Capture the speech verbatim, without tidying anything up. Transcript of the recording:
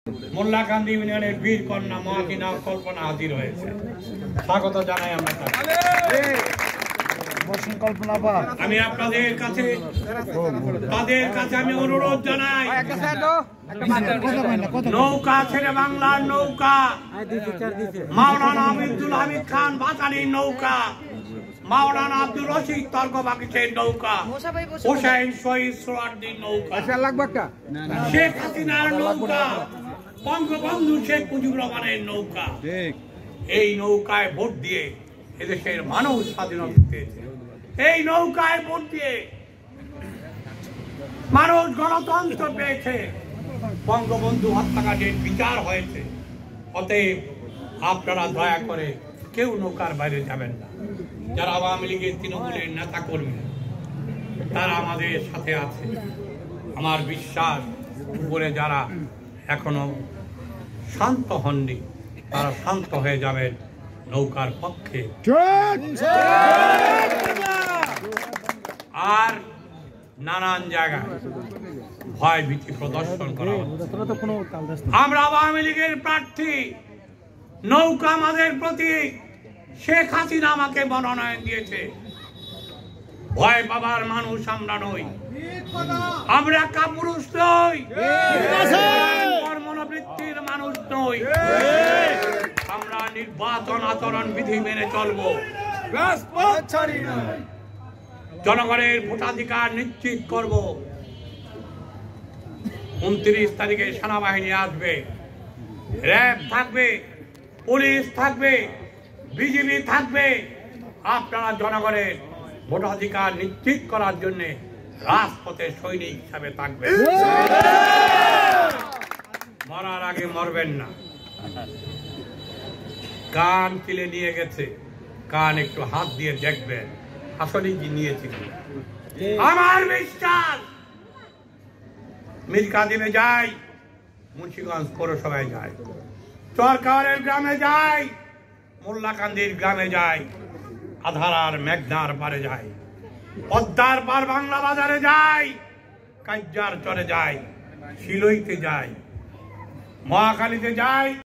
মোল্লাকান্দি ইউনিয়নের বীর কন্যা মহাকিনা কল্পনা হাজির হয়েছে, স্বাগত জানাই আমরা তাকে। আমি আপনাদের কাছে তাদের কাছে আমি অনুরোধ জানাই, নৌকা ছেড়ে বাংলার নৌকা, মাওলানা আব্দুল হামিদ খান ভাসানীর নৌকা, মাওলানা আব্দুল রশিদ তর্ক বাকিসের নৌকা, হোসেন শহীদ সোহরাওয়ার্দীর নৌকা, শেখ হাসিনার নৌকা, বঙ্গবন্ধু শেখ মুজিবুর রহমানের নৌকা, এই নৌকায় ভোট দিয়ে এদেশের মানুষ স্বাধীনতা পেয়েছে। এই নৌকায় ভোট দিয়ে মানুষ গণতন্ত্র পেয়েছে, বঙ্গবন্ধু হত্যাকাণ্ডের বিচার হয়েছে। অতএব আপনারা দয়া করে কেউ নৌকার বাইরে যাবেন না। যারা আওয়ামী লীগের তৃণমূলের নেতা কর্মী তারা আমাদের সাথে আছে। আমার বিশ্বাস উপরে যারা এখনো শান্ত হননি তারা শান্ত হয়ে যাবেন নৌকার পক্ষে। আর নানান জায়গায় ভয় ভীতি প্রদর্শন করা হচ্ছে। আমরা আওয়ামী লীগের প্রার্থী, নৌকা আমাদের প্রতি, শেখ হাসিনা আমাকে মনোনয়ন দিয়েছে। ভয় পাবার মানুষ আমরা নই, আমরা কাপুরুষ নই, মনোবৃত্তির মানুষ নই। আমরা নির্বাচন আচরণ বিধি মেনে চলবো, জনগণের ভোটাধিকার নিশ্চিত করব। উনত্রিশ তারিখে সেনাবাহিনী আসবে, র্যাব থাকবে, পুলিশ থাকবে, বিজিবি থাকবে। আপনারা জনগণের ভোটাধিকার নিশ্চিত করার জন্য রাজপথে সৈনিক হিসাবে থাকবেন। মরার আগে মরবেন না। কান কিলে নিয়ে গেছে, কান একটু হাত দিয়ে দেখবেন আসলে কি নিয়েছে। আমার বিশ্বাস মিরকাদিমে যাই, মুন্সিগঞ্জ পৌরসভায় যাই, চরকাওয়ারের গ্রামে যাই, মোল্লাকান্দির গ্রামে যাই, আধারার মেঘনার পারে যাই, পদ্মার পার বাংলা বাজারে যাই, কাজ্জার চরে যাই, শিলইতে যাই, মহাখালীতে যাই।